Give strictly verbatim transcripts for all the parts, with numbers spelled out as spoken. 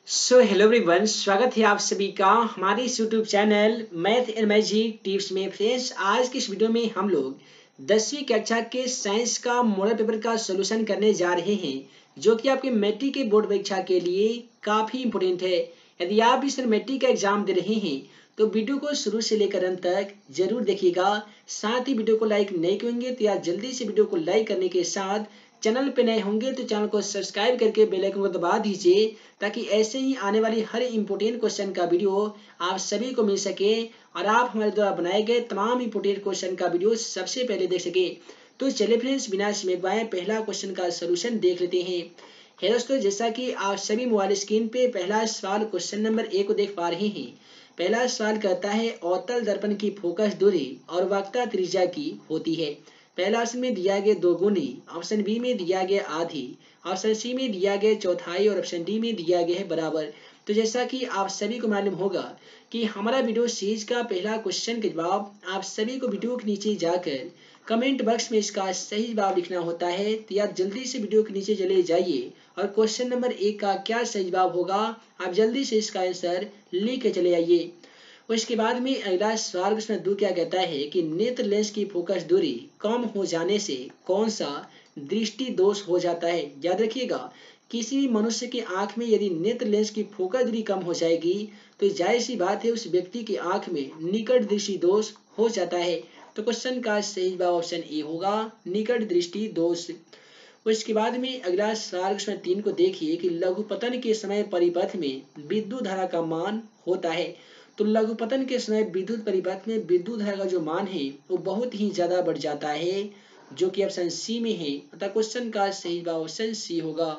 So hello everyone, स्वागत है आप सभी का हमारे इस YouTube channel math and magic tips में। फ्रेंड्स, आज की इस वीडियो में हम लोग दसवीं कक्षा के साइंस का मॉडल पेपर का सॉल्यूशन करने जा रहे हैं, जो कि आपके मैट्रिक के बोर्ड परीक्षा के लिए काफ़ी इंपॉर्टेंट है। यदि आप इस मैट्रिक का एग्जाम दे रहे हैं तो वीडियो को शुरू से लेकर अंत तक जरूर देखिएगा। साथ ही वीडियो को लाइक नहीं करेंगे तो यार जल्दी से वीडियो को लाइक करने के साथ चैनल पे नए होंगे तो चैनल को सब्सक्राइब करके बेल आइकन को दबा दीजिए, ताकि ऐसे ही आने वाली हर इंपोर्टेंट क्वेश्चन का वीडियो आप सभी को मिल सके और आप हमारे द्वारा बनाए गए तमाम इंपोर्टेंट क्वेश्चन का वीडियो सबसे पहले देख सके। तो चलिए फ्रेंड्स, बिना समय गवाए पहला क्वेश्चन का सोल्यूशन देख लेते हैं। है दोस्तों, जैसा कि आप सभी मोबाइल स्क्रीन पे पहला सवाल क्वेश्चन नंबर एक को देख पा रहे हैं। पहला सवाल कहता है अवतल दर्पण की फोकस दूरी और वक्रता त्रिज्या की होती है। पहला ऑप्शन में दिया गया दो गुनी, ऑप्शन बी में दिया गया आधी, ऑप्शन सी में दिया गया चौथाई और ऑप्शन डी में दिया गया है बराबर। तो जैसा कि आप सभी को मालूम होगा कि हमारा वीडियो सीरीज का पहला क्वेश्चन के जवाब आप सभी को वीडियो के नीचे जाकर कमेंट बॉक्स में इसका सही जवाब लिखना होता है। तो यार जल्दी से वीडियो के नीचे चले जाइए और क्वेश्चन नंबर एक का क्या सही जवाब होगा आप जल्दी से इसका आंसर लिख के चले आइए। उसके बाद में अगला सवाल उसमें दो क्या कहता है कि नेत्र लेंस की फोकस दूरी कम हो जाने से कौन सा दृष्टि दोष हो जाता है। याद रखिएगा, किसी भी मनुष्य की आंख में यदि नेत्र लेंस की फोकस दूरी कम हो जाएगी तो जाहिर सी बात है उस व्यक्ति की आंख में निकट दृष्टि दोष हो जाता है। तो क्वेश्चन का सही जवाब ऑप्शन ए होगा, निकट दृष्टि दोष। उसके बाद में अगला सवाल उसमें तीन को देखिए कि लघुपतन के समय परिपथ में विद्युत धारा का मान होता है। तो लघुपतन के समय विद्युत परिपथ में विद्युत धारा का जो मान है वो बहुत ही ज्यादा बढ़ जाता है, जो कि ऑप्शन सी में है। अतः क्वेश्चन का सही जवाब ऑप्शन सी होगा।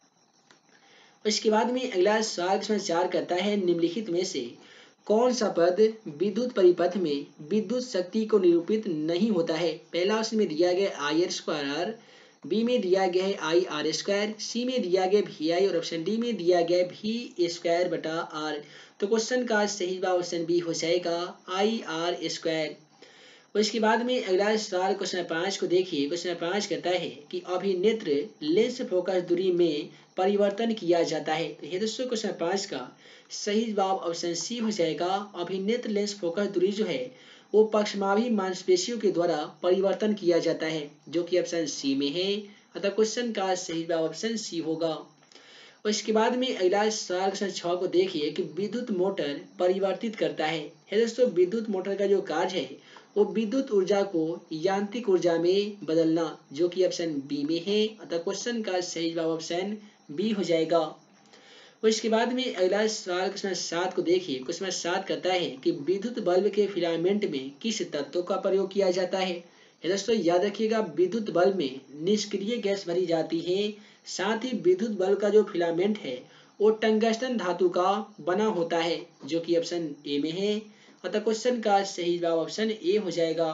इसके बाद में अगला सवाल इसमें चार कहता है निम्नलिखित में से कौन सा पद विद्युत परिपथ में विद्युत शक्ति को निरूपित नहीं होता है। पहला ऑप्शन में दिया गया I R square R, B में दिया गया है आई आर स्क्वायर, सी में दिया गया भी आई और ऑप्शन डी में दिया गया भी स्क्वायर बटा आर। तो क्वेश्चन का सही जवाब ऑप्शन बी हो जाएगा, आई आर स्क्वायर। उसके बाद में अगला सवाल क्वेश्चन पाँच को देखिए। क्वेश्चन पाँच कहता है कि अभिनेत्र लेंस फोकस दूरी में परिवर्तन किया जाता है। तो ये दोस्तों क्वेश्चन पाँच का सही जवाब ऑप्शन सी हो जाएगा। अभिनेत्र लेंस फोकस दूरी जो है वो पक्षमाभी मांसपेशियों के द्वारा परिवर्तन किया जाता है, जो कि ऑप्शन सी में है। अतः क्वेश्चन का सही जवाब ऑप्शन सी होगा। उसके बाद में अगला सवाल क्वेश्चन छह को देखिए कि विद्युत मोटर परिवर्तित करता है। है दोस्तों, विद्युत मोटर का जो कार्य है वो विद्युत ऊर्जा को यांत्रिक ऊर्जा में बदलना, जो कि ऑप्शन बी में है। अतः क्वेश्चन का सही जवाब ऑप्शन बी हो जाएगा। उसके बाद में अगला सवाल क्वेश्चन सात को देखिए। क्वेश्चन सात कहता है कि विद्युत बल्ब के फिलामेंट में किस तत्व का प्रयोग किया जाता है। दोस्तों याद रखिएगा, विद्युत बल्ब में निष्क्रिय गैस भरी जाती है। साथ ही विद्युत बल्ब का जो फिलामेंट है वो टंगस्टन धातु का बना होता है, जो कि ऑप्शन ए में है। अतः क्वेश्चन का सही जवाब ऑप्शन ए हो जाएगा।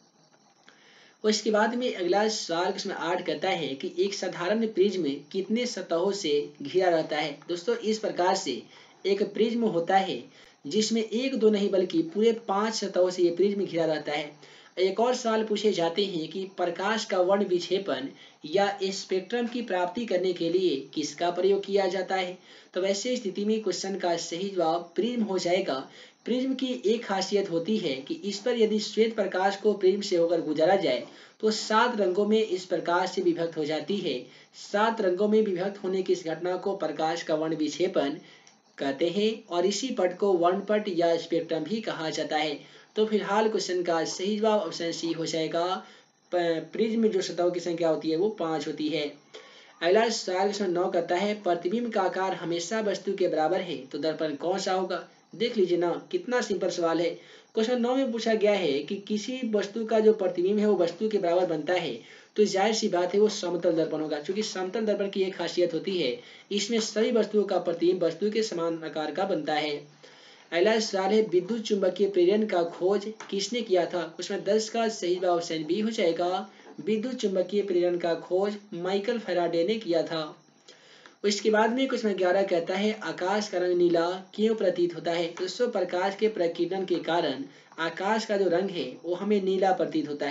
उसके बाद में अगला सवाल क्वेश्चन आठ कहता है कि एक साधारण प्रिज्म कितने सतहों से घिरा रहता है। दोस्तों इस प्रकार से एक प्रिज्म होता है जिसमें एक दो नहीं बल्कि पूरे पांच सतहों से ये प्रिज्म घिरा रहता है। एक और सवाल पूछे जाते हैं कि प्रकाश का वर्ण विक्षेपण या स्पेक्ट्रम की प्राप्ति करने के लिए किसका प्रयोग किया जाता है। तो वैसे स्थिति में क्वेश्चन का सही जवाब प्रिज्म हो जाएगा। प्रिज्म की एक खासियत होती है कि इस पर यदि श्वेत प्रकाश को प्रिज्म से होकर गुजारा जाए तो सात रंगों में इस प्रकाश से विभक्त हो जाती है। सात रंगों में विभक्त होने की इस घटना को प्रकाश का वर्ण विक्षेपण कहते हैं और इसी पट को वर्णपट या स्पेक्ट्रम भी कहा जाता है। तो फिलहाल क्वेश्चन का सही जवाब ऑप्शन सी हो जाएगा। प्रिज्म में जो सतहों की संख्या होती है वो पांच होती है। अगला सवाल क्वेश्चन नौ कहता है प्रतिबिंब का आकार हमेशा वस्तु के बराबर है तो दर्पण कौन सा होगा। देख लीजिए ना, कितना सिंपल सवाल है। क्वेश्चन नौ में पूछा गया है कि किसी वस्तु का जो प्रतिबिंब है वो वस्तु के बराबर बनता है, तो जाहिर सी बात है वो समतल दर्पण होगा, क्योंकि समतल दर्पण की एक खासियत होती है इसमें सभी वस्तुओं का प्रतिबिंब वस्तु के समान आकार का बनता है। अगला सवाल है विद्युत चुंबकीय प्रेरण का खोज किसने किया था। उसमें दस का सही जवाब ऑप्शन बी हो जाएगा। विद्युत चुंबकीय प्रेरण का खोज माइकल फैराडे ने किया था। इसके बाद में क्वेश्चन ग्यारह कहता है आकाश का रंग नीला क्यों प्रतीत होता है। दोस्तों प्रकाश के प्रकीर्णन के कारण आकाश का जो रंग है वो हमें नीला प्रतीत होता है।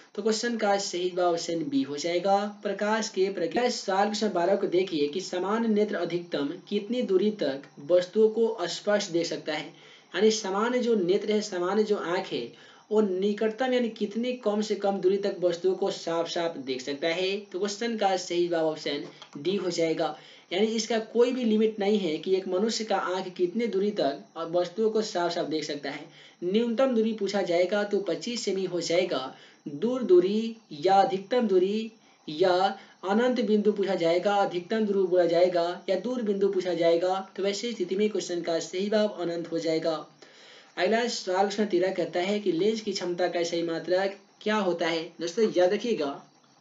तो क्वेश्चन का सही जवाब ऑप्शन बी हो जाएगा, प्रकाश के प्रकाश। सवाल क्वेश्चन बारह को देखिए कि समान नेत्र अधिकतम कितनी दूरी तक वस्तुओं को स्पष्ट देख सकता है। यानी समान जो नेत्र है, समान जो आंख है, वो निकटतम यानी कितनी कम से कम दूरी तक वस्तुओं को साफ साफ देख सकता है। तो क्वेश्चन का सही जवाब ऑप्शन डी हो जाएगा। यानी इसका कोई भी लिमिट नहीं है कि एक मनुष्य का आंख कितने दूरी तक वस्तुओं को साफ साफ देख सकता है। न्यूनतम दूरी पूछा जाएगा तो पच्चीस सेमी हो जाएगा। दूर दूरी या अधिकतम दूरी या अनंत बिंदु पूछा जाएगा, अधिकतम दूरी बोला जाएगा या दूर बिंदु पूछा जाएगा, तो वैसे स्थिति में क्वेश्चन का सही जवाब अनंत हो जाएगा। अगला सवाल क्वेश्चन तेरह कहता है कि लेंस की क्षमता का सही मात्रक क्या होता है। दोस्तों याद रखिएगा,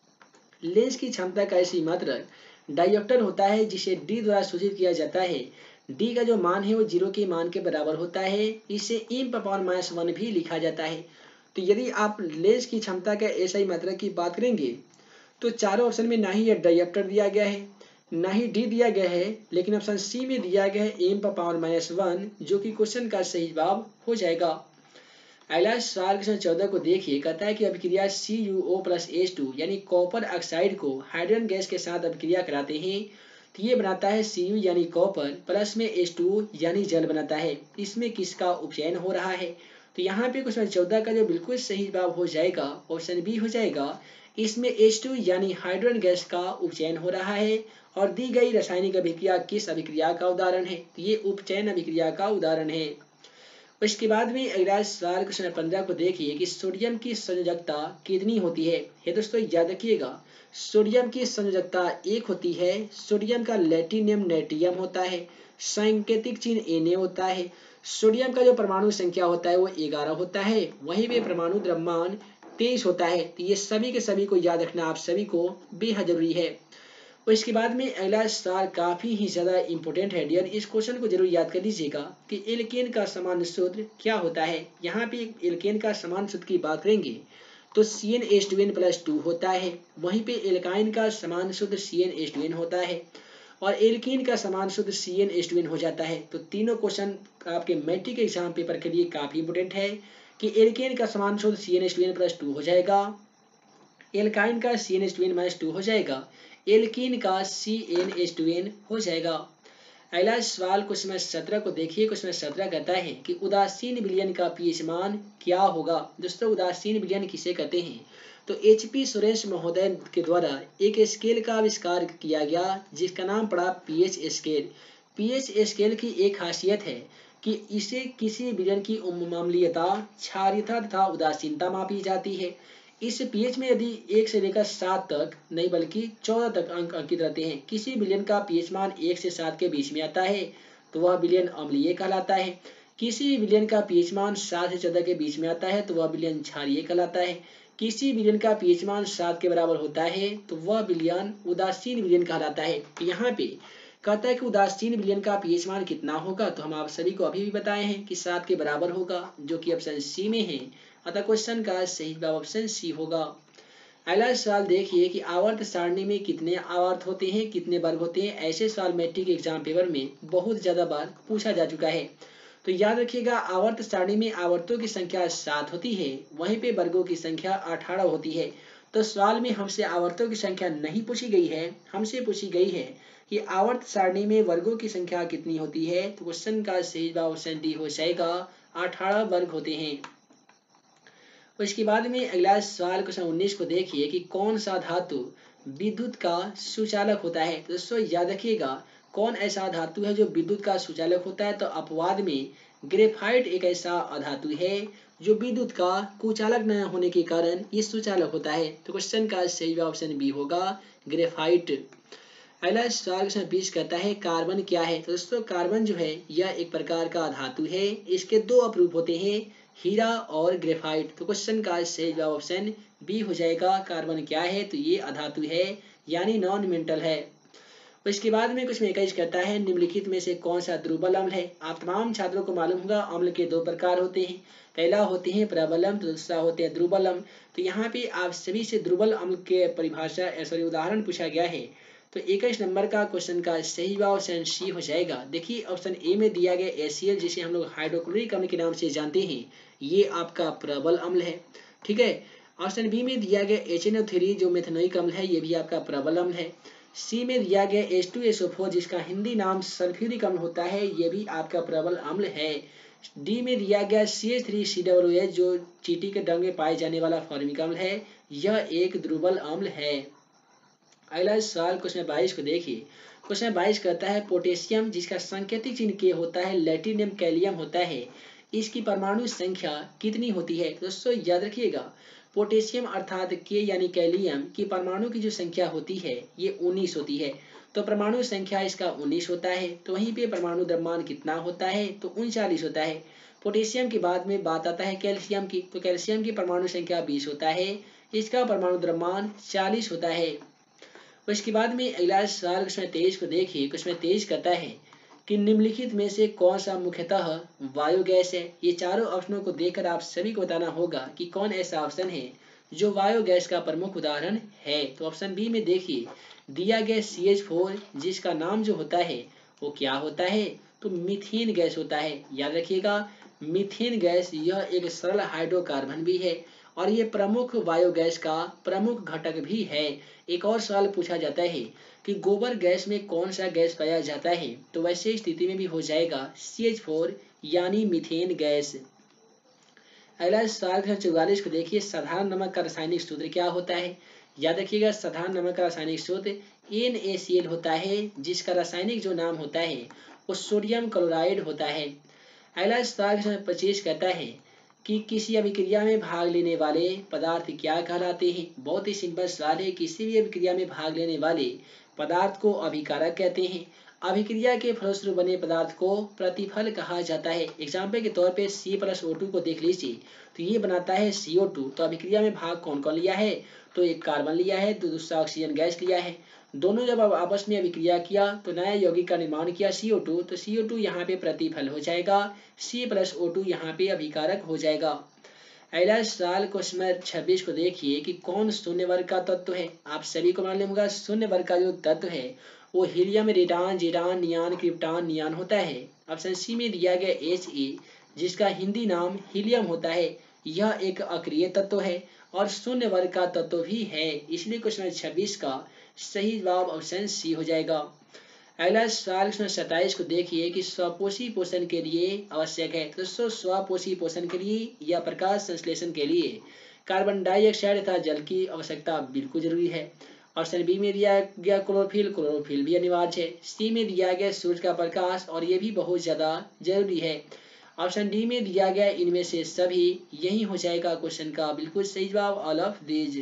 लेंस की क्षमता का सही मात्रक डायोप्टर होता है, जिसे डी द्वारा सूचित किया जाता है। डी का जो मान है वो जीरो के मान के बराबर होता है। इसे इम पावर माइनस वन भी लिखा जाता है। तो यदि आप लेंस की क्षमता का एसआई मात्रक की बात करेंगे तो चारों ऑप्शन में ना ही डायोप्टर दिया गया है, ना ही डी दिया गया है, लेकिन ऑप्शन सी में दिया गया है एम पावर माइनस वन, जो कि क्वेश्चन का सही जवाब हो जाएगा। अगला सवाल क्वेश्चन चौदह को देखिए, कहता है कि अभिक्रिया C U O plus H two यानी कॉपर ऑक्साइड को हाइड्रोजन गैस के साथ अभिक्रिया कराते हैं तो ये बनाता है सी यू यानी कॉपर, प्लस में एच टू यानी जल बनाता है। इसमें किसका उपचयन हो रहा है। तो यहाँ पे क्वेश्चन चौदह का जो बिल्कुल सही जवाब हो जाएगा ऑप्शन बी हो जाएगा। इसमें एच टू यानी हाइड्रोजन गैस का उपचयन हो रहा है और दी गई रासायनिक अभिक्रिया किस अभिक्रिया का उदाहरण है। तो ये उपचयन अभिक्रिया का उदाहरण है। इसके बाद में अगला सवाल क्वेश्चन पंद्रह को देखिए कि सोडियम की संयोजकता कितनी होती है। ये दोस्तों याद रखिएगा, सोडियम की संयोजकता एक होती है। सोडियम का लैटिनियम नेट्रियम होता है, सांकेतिक चिन्ह Na होता है। सोडियम का जो परमाणु संख्या होता है वो ग्यारह होता है, वहीं पे परमाणु द्रव्यमान तेईस होता है। तो ये सभी के सभी को याद रखना आप सभी को बेहद जरूरी है। और इसके बाद में अगला सवाल काफी ही ज्यादा इंपॉर्टेंट है डियर, इस क्वेश्चन को जरूर याद कर लीजिएगा कि एल्केन का समान सूत्र क्या होता है। यहाँ पे एल्केन का समान सूत्र की बात करेंगे तो C N H two N plus two होता है, वहीं पे एल्काइन का समान सूत्र C N H two N होता है और एल्कीन का समान सूत्र C N H two N हो जाता है। तो तीनों क्वेश्चन आपके मैट्रिक एग्जाम पेपर के लिए काफी इंपोर्टेंट है कि एल्केन का समान सूत्र C N H two N plus two हो जाएगा, एल्काइन का C N H two N minus two हो जाएगा, एल्कीन का C N H two N हो जाएगा। अगला सवाल क्वेश्चन सत्रह को देखिए, क्वेश्चन सत्रह कहता है कि उदासीन विलयन का पीएच मान क्या होगा। दोस्तों उदासीन विलयन किसे कहते हैं। तो एच पी सुरेश महोदय के द्वारा एक स्केल का आविष्कार किया गया जिसका नाम पड़ा पीएच स्केल। पीएच स्केल की एक खासियत है कि इसे किसी विलयन की मामूलियता, क्षारीयता तथा उदासीनता मापी जाती है। इस पीएच में यदि एक से लेकर सात तक नहीं बल्कि चौदह तक अंक अंकित रहते हैं, किसी विलयन का पीएच मान एक से सात के बीच में आता है तो वह विलयन अम्लीय कहलाता है। किसी विलयन का पीएच मान सात से चौदह के बीच में आता है तो वह विलयन क्षारीय कहलाता है। किसी विलयन का पीएच मान सात के बराबर होता है तो वह विलयन उदासीन विलयन कहलाता है। यहाँ पे कहता है कि उदासीन विलयन का पीएच मान कितना होगा, तो हम आप सभी को अभी भी बताए हैं कि सात के बराबर होगा, जो कि ऑप्शन सी में है। अतः क्वेश्चन का सही जवाब ऑप्शन सी होगा। अगला सवाल देखिए कि आवर्त सारणी में कितने आवर्त होते हैं, कितने वर्ग होते हैं। ऐसे सवाल मैट्रिक एग्जाम पेपर में बहुत ज्यादा बार पूछा जा चुका है। तो याद रखिएगा, आवर्त सारणी में आवर्तों की संख्या सात होती है, वहीं पे वर्गों की संख्या अठारह होती है। तो सवाल में हमसे आवर्तों की संख्या नहीं पूछी गई है, हमसे पूछी गई है कि आवर्त सारणी में वर्गों की संख्या कितनी होती है। तो क्वेश्चन का सही जवाब ऑप्शन डी हो जाएगा, अठारह वर्ग होते हैं। उसके बाद में अगला सवाल क्वेश्चन उन्नीस को देखिए कि कौन सा धातु विद्युत का सुचालक होता है। तो दोस्तों याद रखिएगा, कौन ऐसा धातु है जो विद्युत का सुचालक होता है। तो अपवाद में ग्रेफाइट एक ऐसा अधातु है जो विद्युत का कुचालक न होने के कारण ये सुचालक होता है। तो क्वेश्चन का सही जवाब ऑप्शन बी होगा, ग्रेफाइट। अगला सवाल क्वेश्चन बीस कहता है कार्बन क्या है। तो दोस्तों कार्बन जो है यह एक प्रकार का धातु है, इसके दो अपरूप होते हैं, हीरा और ग्रेफाइट। तो क्वेश्चन का सही जवाब ऑप्शन बी हो जाएगा, कार्बन क्या है तो ये अधातु है यानी नॉन मेटल है। इसके बाद में कुछ इक्कीस कहता है निम्नलिखित में से कौन सा दुर्बल अम्ल है। आप तमाम छात्रों को मालूम होगा अम्ल के दो प्रकार होते हैं, पहला होते हैं प्रबल अम्ल, तो दूसरा होते हैं दुर्बल अम्ल। तो यहाँ पे आप सभी से दुर्बल अम्ल के परिभाषा सॉरी उदाहरण पूछा गया है। तो इक्कीस नंबर का क्वेश्चन का सही जवाब ऑप्शन सी हो जाएगा। देखिए ऑप्शन ए में दिया गया ए सी एल जिसे हम लोग हाइड्रोक्लोरिक अम्ल के नाम से जानते हैं, ये आपका प्रबल अम्ल है। ठीक है, ऑप्शन बी में दिया गया एच एन ओ थ्री जो मेथनोइक अम्ल है, ये भी आपका प्रबल अम्ल है। सी में दिया गया H two S O four जिसका हिंदी नाम सल्फ्यूरिक अम्ल होता है, ये भी आपका प्रबल अम्ल है। डी में दिया गया C H three C W H जो चींटी के डंग में पाए जाने वाला फॉर्मिक अम्ल है, यह एक दुर्बल अम्ल है। अगला सवाल क्वेश्चन बाईस को देखिए। क्वेश्चन बाईस कहता है पोटेशियम जिसका सांकेतिक चिन्ह के होता है, लैटिन नेम कैलियम होता है, इसकी परमाणु संख्या कितनी होती है? दोस्तों याद रखिएगा, पोटेशियम अर्थात के यानी कैलियम की परमाणु की जो संख्या होती है ये उन्नीस होती है, तो परमाणु संख्या इसका उन्नीस होता है। तो वहीं पे परमाणु द्रव्यमान कितना होता है? तो उनचालीस होता है। पोटेशियम के बाद में बात आता है कैल्शियम की, तो कैल्शियम की परमाणु संख्या बीस होता है, इसका परमाणु द्रव्यमान चालीस होता है। उसके बाद में अगला सवाल क्वेश्चन तेईस को देखिए। क्वेश्चन तेईस कहता है कि निम्नलिखित में से कौन सा मुख्यतः बायोगैस है? ये चारों ऑप्शनों को देखकर आप सभी को बताना होगा कि कौन ऐसा ऑप्शन है जो बायोगैस का प्रमुख उदाहरण है। तो ऑप्शन बी में देखिए दिया गया सी एच फोर जिसका नाम जो होता है वो क्या होता है? तो मीथेन गैस होता है। याद रखिएगा, मीथेन गैस यह एक सरल हाइड्रोकार्बन भी है और ये प्रमुख बायोगैस का प्रमुख घटक भी है। एक और सवाल पूछा जाता है कि गोबर गैस में कौन सा गैस पाया जाता है? तो वैसे स्थिति में भी हो जाएगा सी एच फोर यानी मीथेन गैस। अगला सवाल चौवालीस को देखिए। साधारण नमक का रासायनिक सूत्र क्या होता है? याद रखिएगा, साधारण नमक का रासायनिक सूत्र एन ए सी एल होता है जिसका रासायनिक जो नाम होता है वो सोडियम क्लोराइड होता है। अगला सवाल पच्चीस कहता है कि किसी अभिक्रिया में भाग लेने वाले पदार्थ क्या कहलाते हैं? बहुत ही सिंपल सवाल है। किसी भी अभिक्रिया में भाग लेने वाले पदार्थ को अभिकारक कहते हैं। अभिक्रिया के फलस्वरूप बने पदार्थ को प्रतिफल कहा जाता है। एग्जाम्पल के तौर पे सी प्लस ओ टू को देख लीजिए, तो ये बनाता है सी ओ टू। तो अभिक्रिया में भाग कौन कौन लिया है? तो एक कार्बन लिया है, तो दूसरा ऑक्सीजन गैस लिया है। दोनों जब अब आपस में अभिक्रिया किया तो नया यौगिक का निर्माण किया सी ओ टू, तो सी ओ टू यहाँ पे प्रतिफल हो जाएगा, सी प्लस ओ टू यहाँ पे अभिकारक हो जाएगा। अगला सवाल क्वेश्चन छब्बीस को देखिए कि कौन शून्य वर्ग का तत्व है? आप सभी को मालूम होगा शून्य वर्ग का जो तत्व है वो हीलियम, रेडान, जीरान, नियान, क्रिप्टान, नियान होता है। ऑप्शन सी में दिया गया एच ए जिसका हिंदी नाम हीलियम होता है, यह एक अक्रिय तत्व है और शून्य वर्ग का तत्व भी है, इसलिए क्वेश्चन छब्बीस का सही जवाब ऑप्शन सी हो जाएगा। अगला सवाल क्वेश्चन सत्ताईस को देखिए कि स्वपोषी पोषण के लिए आवश्यक है। दोस्तों स्वपोषी पोषण के लिए या प्रकाश संश्लेषण के लिए कार्बन डाइऑक्साइड तथा जल की आवश्यकता बिल्कुल जरूरी है। ऑप्शन बी में दिया गया क्लोरोफिल, क्लोरोफिल भी अनिवार्य है। सी में दिया गया सूर्य का प्रकाश और ये भी बहुत ज्यादा जरूरी है। ऑप्शन डी में दिया गया इनमें से सभी, यही हो जाएगा क्वेश्चन का बिल्कुल सही जवाब, ऑल ऑफ दीज।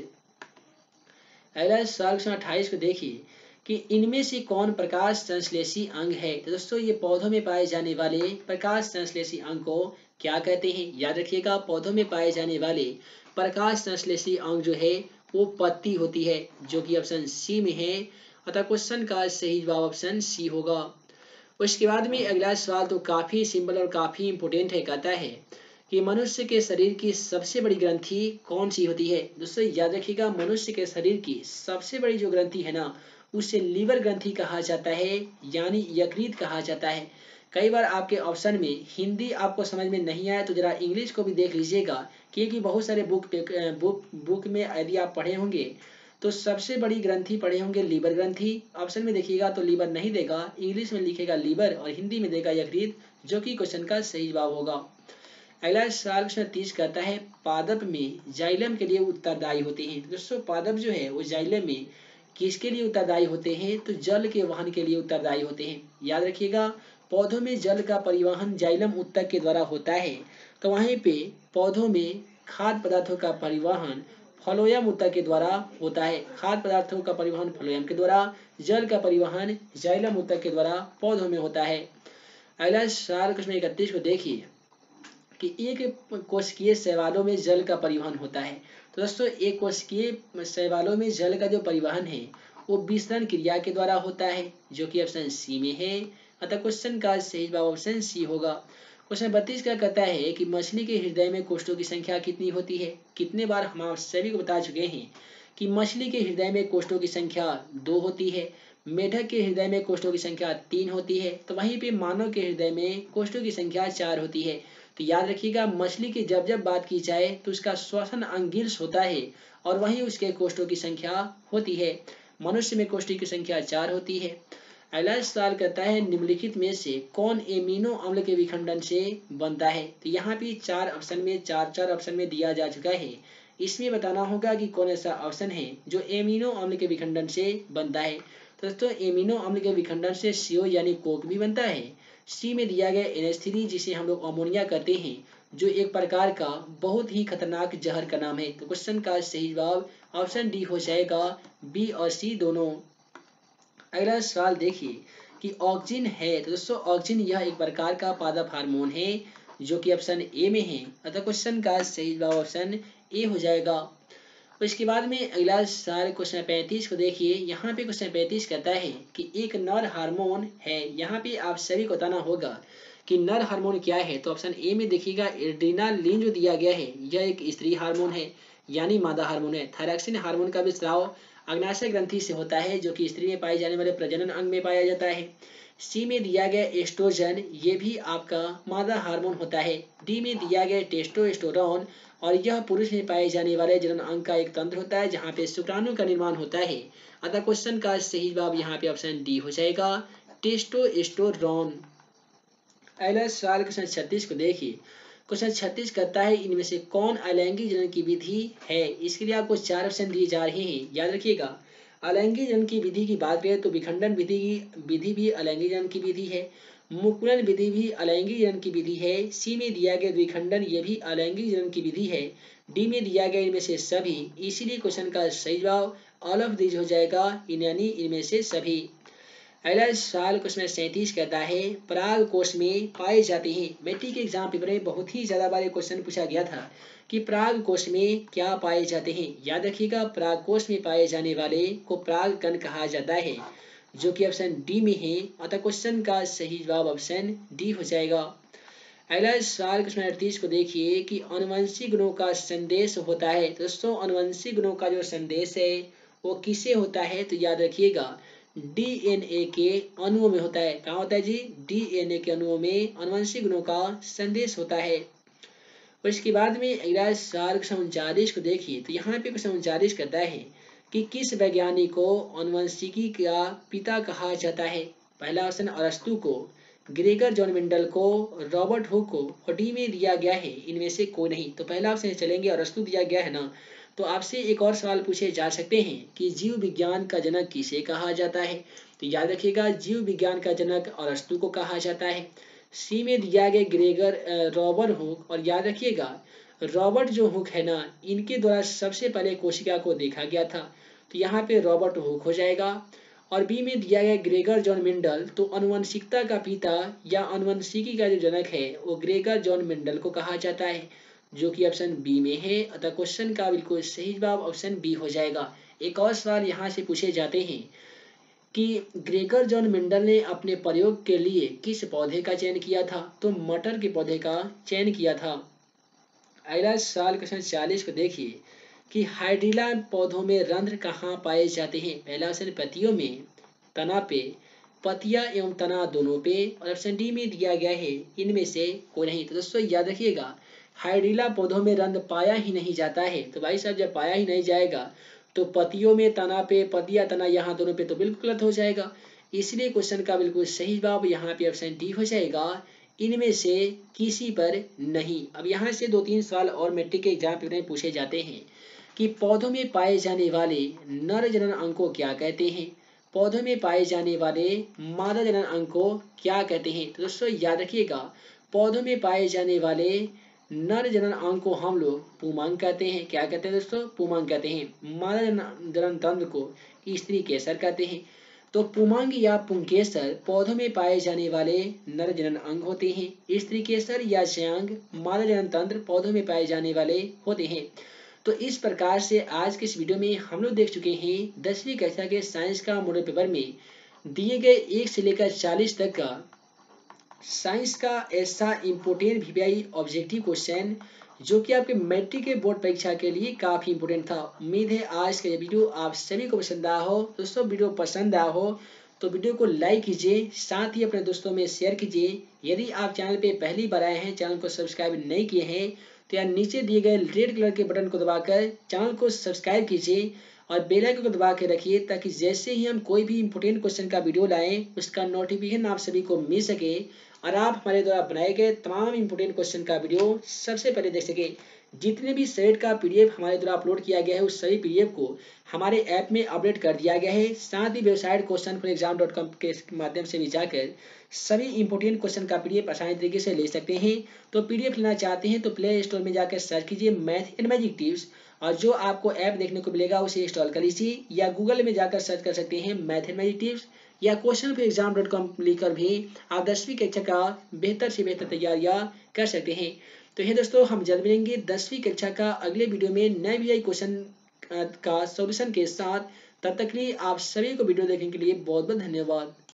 अगला सवाल क्वेश्चन अट्ठाईस को देखिए कि इनमें से कौन प्रकाश संश्लेषी अंग है? तो दोस्तों ये पौधों में पाए जाने वाले प्रकाश संश्लेषी अंग को क्या कहते हैं? याद रखिएगा, पौधों में पाए जाने वाले प्रकाश संश्लेषी अंग जो है वो पत्ती होती है, जो कि ऑप्शन सी में है, अतः क्वेश्चन का सही जवाब ऑप्शन सी होगा। उसके बाद में अगला सवाल तो काफी सिंपल और काफी इंपोर्टेंट है। कहता है कि मनुष्य के शरीर की सबसे बड़ी ग्रंथि कौन सी होती है? दोस्तों याद रखिएगा, मनुष्य के शरीर की सबसे बड़ी जो ग्रंथि है ना उसे लीवर ग्रंथि कहा जाता है, यानी यकृत कहा जाता है। कई बार आपके ऑप्शन में हिंदी आपको समझ में नहीं आया तो जरा इंग्लिश को भी देख लीजिएगा, क्योंकि बहुत सारे बुक बुक बुक में यदि आप पढ़े होंगे तो सबसे बड़ी ग्रंथि पढ़े होंगे लीवर ग्रंथि। ऑप्शन में देखिएगा तो लीवर नहीं देगा, इंग्लिश में लिखेगा लीवर और हिंदी में देगा यकृत, जो कि क्वेश्चन का सही जवाब होगा। अगला सवाल क्वेश्चन तीस कहता है पादप में जाइलम के लिए उत्तरदायी होते हैं। दोस्तों पादप जो है वो जाइलम में किसके लिए उत्तरदायी होते हैं? तो जल के वहन के लिए उत्तरदायी होते हैं। याद रखिएगा, पौधों में जल का परिवहन जाइलम उत्तक के द्वारा होता है, तो वहीं पे पौधों में खाद्य पदार्थों का परिवहन फ्लोएम उत्तक के द्वारा होता है। खाद्य पदार्थों का परिवहन फ्लोएम के द्वारा, जल का परिवहन जाइलम उत्तक के द्वारा पौधों में होता है। अगला सवाल क्वेश्चन इकतीस को देखिए कि एक कोशिकीय शैवालों में जल का परिवहन होता है। तो दोस्तों एक कोशिकीय शैवालों में जल का जो परिवहन है वो विसरण क्रिया के द्वारा होता है, जो कि ऑप्शन सी में है, अतः क्वेश्चन का सही जवाब ऑप्शन सी होगा। क्वेश्चन बत्तीस का कहता है कि मछली के हृदय में कोष्ठों की संख्या कितनी होती है? कितने बार हम आप सभी को बता चुके हैं कि मछली के हृदय में कोष्ठों की संख्या दो होती है, मेढक के हृदय में कोष्ठों की संख्या तीन होती है, तो वहीं पे मानव के हृदय में कोष्ठों की संख्या चार होती है। तो याद रखिएगा मछली की जब जब बात की जाए तो उसका श्वसन अंग गिल्स होता है और वहीं उसके कोष्ठों की संख्या होती है। मनुष्य में कोष्ठों की संख्या चार होती है। अगला सवाल कहता है निम्नलिखित में से कौन एमिनो अम्ल के विखंडन से बनता है। तो यहाँ पे चार ऑप्शन में चार चार ऑप्शन में दिया जा चुका है। इसमें बताना होगा कि कौन ऐसा ऑप्शन है जो एमिनो अम्ल के विखंडन से बनता है। तो दोस्तों एमिनो अम्ल के विखंडन से सीओ यानी कोक भी बनता है। सी में दिया गया एन एच थ्री जिसे हम लोग अमोनिया कहते हैं, जो एक प्रकार का बहुत ही खतरनाक जहर का नाम है। तो क्वेश्चन का सही जवाब ऑप्शन डी हो जाएगा, बी और सी दोनों। अगला सवाल देखिए कि ऑक्सिन है। तो दोस्तों ऑक्सिन यह एक प्रकार का पादप हार्मोन है जो कि ऑप्शन ए में है, अतः क्वेश्चन का सही जवाब ऑप्शन ए हो जाएगा। उसके बाद में अगला सवाल क्वेश्चन पैंतीस को देखिए। यहाँ पे क्वेश्चन पैंतीस कहता है कि एक नर हार्मोन है। यहाँ पे आप सभी को बताना होगा कि नर हार्मोन क्या है। तो ऑप्शन ए में देखिएगा एड्रेनालिन जो दिया गया है यह एक स्त्री हार्मोन है यानी मादा हार्मोन है। थायरॉक्सिन हार्मोन का भी स्राव अग्नाशय ग्रंथि से होता है जो कि स्त्री में पाए जाने वाले प्रजनन अंग में पाया जाता है। सी में दिया गया एस्ट्रोजन, ये भी आपका मादा हार्मोन होता है। डी में दिया गया टेस्टोस्टेरोन और यह पुरुष में पाए जाने वाले जनन अंग का एक तंत्र होता है जहाँ पे शुक्राणु का निर्माण होता है। अतः क्वेश्चन का सही जवाब यहाँ पे ऑप्शन डी हो जाएगा, टेस्टोस्टेरोन। अगला सवाल क्वेश्चन छत्तीस को देखिए। क्वेश्चन छत्तीस कहता है इनमें से कौन अलैंगिक जनन की विधि है। इसके लिए आपको चार ऑप्शन दिए जा रहे हैं, याद रखिएगा। अलैंगिक जनन की विधि की बात करें तो विखंडन विधि की विधि भी अलैंगिक जनन की विधि है। मुकुलन विधि भी अलैंगिक जनन की विधि है। सी में दिया गया द्विखंडन ये भी अलैंगिक जनन की विधि है। डी में दिया गया इनमें से सभी। इसीलिए क्वेश्चन का सही जवाब ऑल ऑफ दीज हो जाएगा, यानी इनमें से सभी। अगला सवाल क्वेश्चन सैंतीस कहता है पराग कोश में पाए जाते हैं। मैट्रिक के एग्जाम पेपर में बहुत ही ज्यादा बार क्वेश्चन पूछा गया था कि पराग कोश में क्या पाए जाते हैं। याद रखिएगा पराग कोश में पाए जाने वाले को पराग कण कहा जाता है जो कि ऑप्शन डी में है, अतः क्वेश्चन का सही जवाब ऑप्शन डी हो जाएगा। अगला सवाल क्वेश्चन अड़तीस को देखिए कि अनुवंशिक गुणों का संदेश होता है। दोस्तों अनुवंशिक गुणों का जो संदेश है वो किसे होता है। तो याद रखिएगा डीएनए के अणुओं में होता है। कहाँ होता है जी, डीएनए के अणुओं में अनुवंशिक गुणों का संदेश होता है। और इसके बाद में अगला सवाल क्वेश्चन उनचालीस को देखिए। तो यहाँ पे क्वेश्चन उनचालीस कहता है कि किस वैज्ञानिक को अनुवंशिकी का पिता कहा जाता है। पहला ऑप्शन अरस्तु को, ग्रेगर जॉन मेंडल को, रॉबर्ट हुक को, और डी में दिया गया है इनमें से कोई नहीं। तो पहला ऑप्शन चलेंगे, अरस्तु दिया गया है ना। तो आपसे एक और सवाल पूछे जा सकते हैं कि जीव विज्ञान का जनक किसे कहा जाता है। तो याद रखिएगा जीव विज्ञान का जनक अरस्तु को कहा जाता है। सी में दिया गया ग्रेगर रॉबर्ट हुक, और याद रखिएगा रॉबर्ट जो हुक है ना इनके द्वारा सबसे पहले कोशिका को देखा गया था। तो यहाँ पे रॉबर्ट हुक हो जाएगा। और बी में दिया गया ग्रेगर जॉन मेंडल, तो अनुवंशिकता का पिता या अनुवंशिकी का जो जनक है वो ग्रेगर जॉन मेंडल को कहा जाता है जो कि ऑप्शन बी में है, अतः क्वेश्चन का बिल्कुल सही जवाब ऑप्शन बी हो जाएगा। एक और सवाल यहाँ से पूछे जाते हैं कि ग्रेगर जॉन मेंडल ने अपने प्रयोग के लिए किस पौधे का चयन किया था। तो मटर के पौधे का चयन किया था। अगला सवाल क्वेश्चन चालीस को देखिए कि हाइड्रिला पौधों में रंध्र कहाँ पाए जाते हैं। पहला ऑप्शन पत्तियों में, तना पे, पतिया एवं तना दोनों पे, और ऑप्शन डी में दिया गया है इनमें से कोई नहीं। तो दोस्तों याद रखिएगा हाइड्रिला पौधों में रंध्र पाया ही नहीं जाता है। तो भाई साहब जब पाया ही नहीं जाएगा तो पतियों में, तना पे, पतिया तना यहाँ दोनों पे तो बिल्कुल गलत हो जाएगा। इसलिए क्वेश्चन का बिल्कुल सही जवाब यहाँ पे ऑप्शन डी हो जाएगा, इनमें से किसी पर नहीं। अब यहाँ से दो तीन सवाल और मैट्रिक के एग्जाम पेपर में पूछे जाते हैं कि पौधों में पाए जाने वाले नर जनन अंग को क्या कहते हैं। पौधों में पाए जाने वाले मादा जनन अंग को क्या कहते हैं। तो दोस्तों याद रखिएगा पौधों में पाए जाने वाले नर जनन अंग को हम लोग पुमांग कहते हैं। क्या कहते हैं दोस्तों, पुमांग कहते हैं। मादा जनन तंत्र को स्त्री केसर कहते हैं। तो पुमांग या पुंकेसर पौधों में पाए जाने वाले नर जनन अंग होते हैं। स्त्री केसर या श्यांग मादा जनन तंत्र पौधों में पाए जाने वाले होते हैं। तो इस प्रकार से आज के इस वीडियो में हम लोग देख चुके हैं दसवीं कक्षा के साइंस का मॉडल पेपर में दिए गए एक से लेकर चालीस तक का साइंस का ऐसा इम्पोर्टेंट वीवीआई ऑब्जेक्टिव क्वेश्चन जो कि आपके मैट्रिक के बोर्ड परीक्षा के लिए काफी इंपोर्टेंट था। उम्मीद है आज का ये वीडियो आप सभी को पसंद आया हो। दोस्तों वीडियो पसंद आया हो तो वीडियो को लाइक कीजिए, साथ ही अपने दोस्तों में शेयर कीजिए। यदि आप चैनल पे पहली बार आए हैं, चैनल को सब्सक्राइब नहीं किए हैं, तो यार नीचे दिए गए रेड कलर के बटन को दबाकर चैनल को सब्सक्राइब कीजिए और बेल आइकन को दबा के रखिए, ताकि जैसे ही हम कोई भी इंपोर्टेंट क्वेश्चन का वीडियो लाएं उसका नोटिफिकेशन आप सभी को मिल सके और आप हमारे द्वारा बनाए गए तमाम इंपोर्टेंट क्वेश्चन का वीडियो सबसे पहले देख सके। जितने भी सेट का पीडीएफ हमारे द्वारा अपलोड किया गया है उस सभी पीडीएफ को हमारे ऐप में अपडेट कर दिया गया है। साथ ही website question for exam dot com के माध्यम से भी जाकर सभी इंपोर्टेंट क्वेश्चन का पीडीएफ आसानी तरीके से ले सकते हैं। तो पीडीएफ लेना चाहते हैं तो प्ले स्टोर में जाकर सर्च कीजिए मैथ एंड मैजिक टिप्स और जो आपको ऐप देखने को मिलेगा उसे इंस्टॉल कर लीजिए, या गूगल में जाकर सर्च कर सकते हैं मैथ एंड मैजिक टिप्स, या question for exam dot com लिखकर भी आप दसवीं कक्षा का बेहतर से बेहतर तैयारियां कर सकते हैं। तो ये दोस्तों, हम जल्द मिलेंगे दसवीं कक्षा का अगले वीडियो में नए वीआई क्वेश्चन का सॉल्यूशन के साथ। तब तक के लिए आप सभी को वीडियो देखने के लिए बहुत बहुत धन्यवाद।